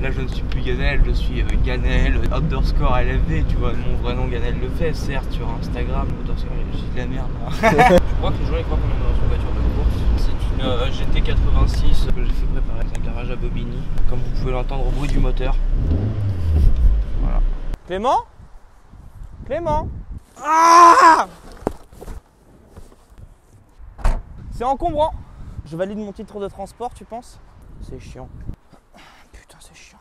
Là je ne suis plus Ganel, je suis Ganel underscore LFV, tu vois, mon vrai nom Ganel le fait, certes sur Instagram, underscore j'ai de la merde là. Je crois que les gens ils croient qu'on est dans une voiture de course. C'est une GT86 que j'ai fait préparer dans un garage à Bobigny, comme vous pouvez l'entendre au bruit du moteur. Voilà. Clément? Clément? Ah! C'est encombrant. Je valide mon titre de transport, tu penses? C'est chiant. Putain, c'est chiant.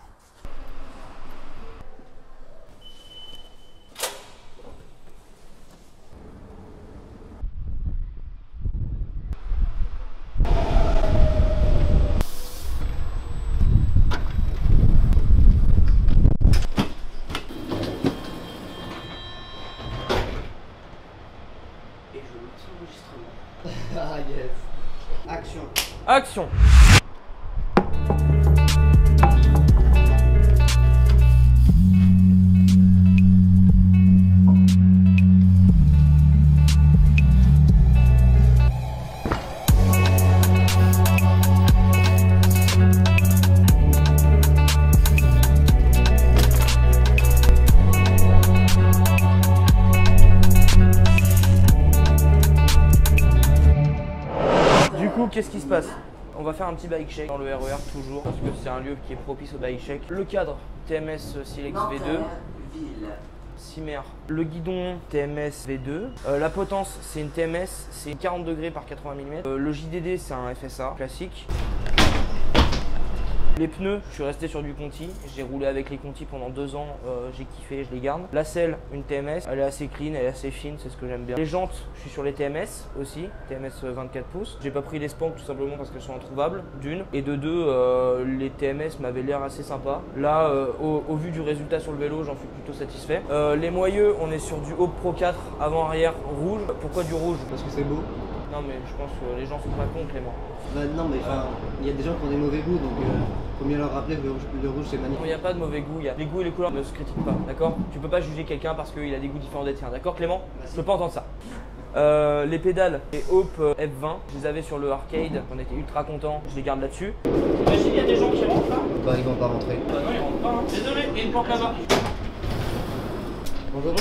Et je lance l'enregistrement. Ah yes. Action. Action. Du coup, qu'est-ce qui se passe? On va faire un petit bike check dans le RER toujours, parce que c'est un lieu qui est propice au bike check. Le cadre TMS Silex V2. Cimer. Le guidon TMS V2. La potence, c'est une TMS, c'est 40 degrés par 80 mm. Le JDD, c'est un FSA classique. Les pneus, je suis resté sur du Conti, j'ai roulé avec les Conti pendant 2 ans, j'ai kiffé, je les garde. La selle, une TMS, elle est assez clean, elle est assez fine, c'est ce que j'aime bien. Les jantes, je suis sur les TMS aussi, TMS 24 pouces. J'ai pas pris les Spank tout simplement parce qu'elles sont introuvables, d'une. Et de deux, les TMS m'avaient l'air assez sympa. Là, au vu du résultat sur le vélo, j'en suis plutôt satisfait. Les moyeux, on est sur du Hope Pro 4 avant-arrière rouge. Pourquoi du rouge? Parce que c'est beau. Non mais je pense que les gens sont pas cons, Clément. Bah non mais enfin, il y a des gens qui ont des mauvais goûts donc faut bien leur rappeler que le rouge c'est magnifique. Il n'y a pas de mauvais goût, les goûts et les couleurs ne se critiquent pas, d'accord? Tu peux pas juger quelqu'un parce qu'il a des goûts différents des tiens, d'accord Clément? Bah, je peux pas entendre ça. Les pédales, les Hope F20, je les avais sur le arcade, on était ultra contents, je les garde là-dessus. Imagine, il y a des gens qui rentrent là? Bah ils vont pas rentrer. Bah non, ils rentrent pas, hein. Désolé, il y a une porte là-bas. Bonjour.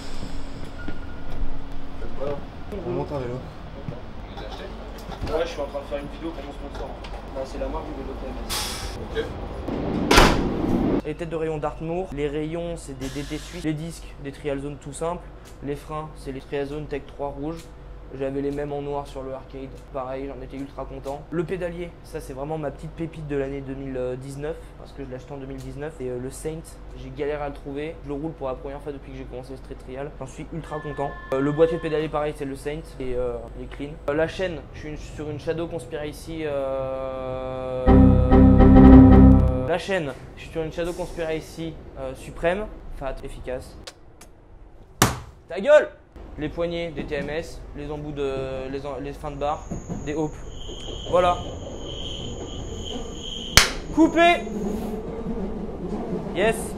On monte un vélo. Ouais, je suis en train de faire une vidéo pour mon sponsor. Bah, c'est la marque du vélo TMS. Ok. Les têtes de rayon Dartmoor, les rayons c'est des DT suisses, les disques des Trial Zone tout simples, les freins c'est les Trial Zone Tech 3 rouges. J'avais les mêmes en noir sur le arcade, pareil, j'en étais ultra content. Le pédalier, ça c'est vraiment ma petite pépite de l'année 2019, parce que je l'ai acheté en 2019. Et le Saint, j'ai galéré à le trouver. Je le roule pour la première fois depuis que j'ai commencé le street trial. J'en suis ultra content. Le boîtier de pédalier, pareil, c'est le Saint, et il est clean. La chaîne, je suis sur une Shadow Conspiracy. La chaîne, je suis sur une Shadow Conspiracy suprême, fat, efficace. Ta gueule! Les poignées des TMS, les embouts de les fins de barre, des Hope. Voilà. Coupé. Yes.